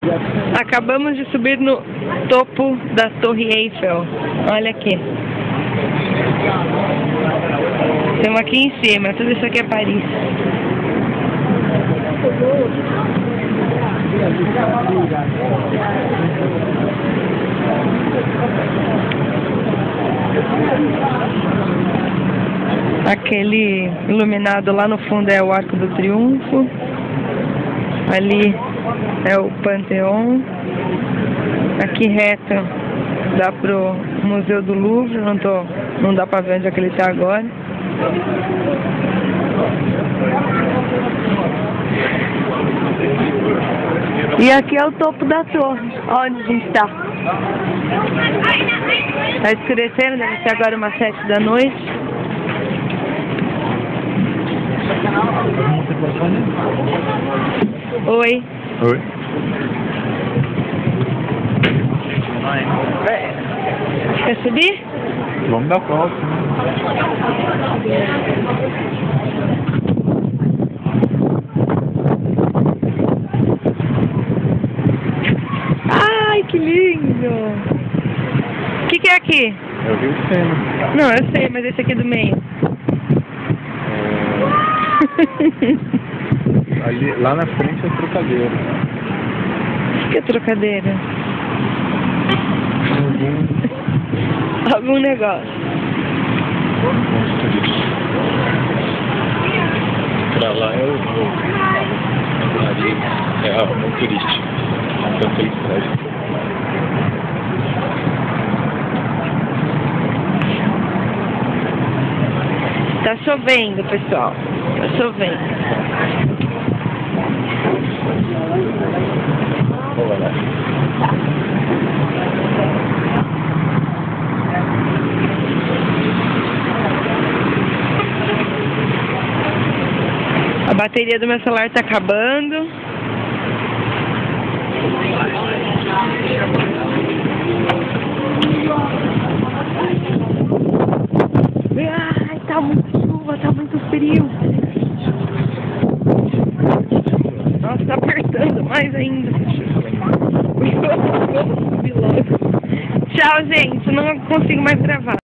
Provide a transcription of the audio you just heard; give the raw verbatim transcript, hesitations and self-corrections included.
Acabamos de subir no topo da Torre Eiffel. Olha aqui. Estamos aqui em cima. Tudo isso aqui é Paris. Aquele iluminado lá no fundo é o Arco do Triunfo. Ali é o Panteão. Aqui reto dá pro Museu do Louvre. Não, tô, não dá pra ver onde é que ele tá agora. E aqui é o topo da torre, onde a gente está. Está escurecendo, deve ser agora umas sete da noite. Oi. Oi. Quer subir? Vamos dar volta. Ai, que lindo! O que, que é aqui? É o Rio Sena. Não, eu sei, mas esse aqui é do meio. É... Ali, lá na frente é trocadeira. O que é trocadeira? Algum... Algum negócio. Pra lá é o voo. Ali é a mão turística. Então tem estresse. Tá chovendo, pessoal. Tá chovendo. A bateria do meu celular tá acabando. Ai, tá muita chuva, tá muito frio. Nossa, tá apertando mais ainda. Tchau, gente. Não consigo mais gravar.